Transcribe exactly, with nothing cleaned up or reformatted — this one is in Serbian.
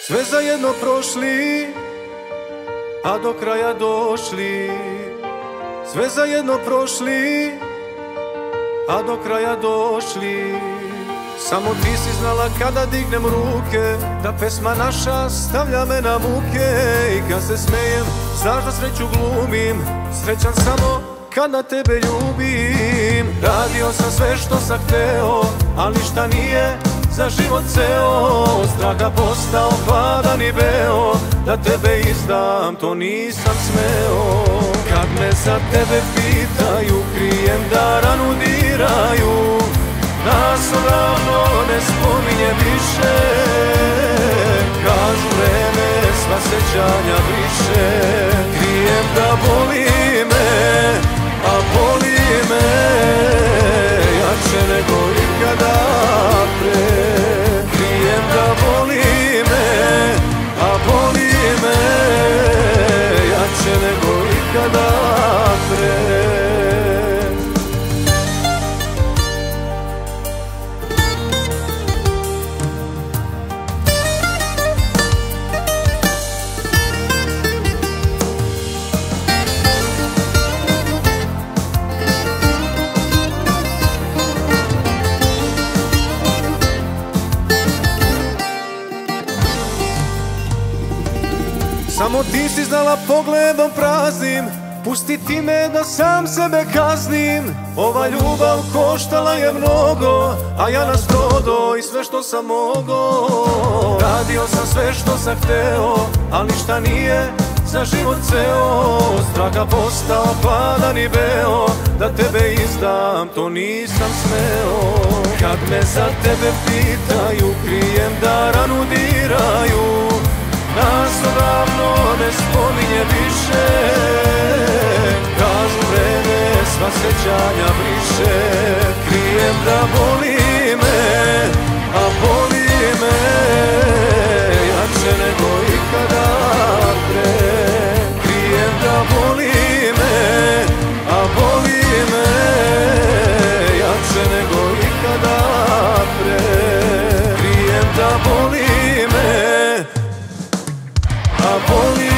Sve zajedno prošli, a do kraja došli. Sve zajedno prošli, a do kraja došli. Samo ti si znala kada dignem ruke, da pesma naša stavlja me na muke. I kad se smejem, znaš da sreću glumim, srećan samo kad na tebe ljubim. Radio sam sve što sam hteo, ali ništa nije za život ceo. Straha postao hladan i beo, da tebe izdam, to nisam smeo. Kad me za tebe pitaju, krijem da ranu diraju. Nas odavno ne spominje više, kažu vreme sva sećanja briše. Krijem da boli me, a boli me jače nego ikada pre. Krijem da boli me, a boli me jače nego ikada pre. Samo ti si znala pogledom praznim pustiti me da sam sebe kaznim. Ova ljubav koštala je mnogo, a ja nas prodo i sve što sam mogo. Radio sam sve što sam hteo, ali ništa nije za život ceo. Straha postao hladan i beo, da tebe izdam, to nisam smeo. Kad me za tebe pitaju, krijem da ranu diraju. Nas odavno ne spominje više, kažu vreme sva sećanja briše. Krijem da boli me, a boli me jače nego ikada pre. Krijem da boli me, a boli me jače nego ikada pre. Krijem da boli me, a boli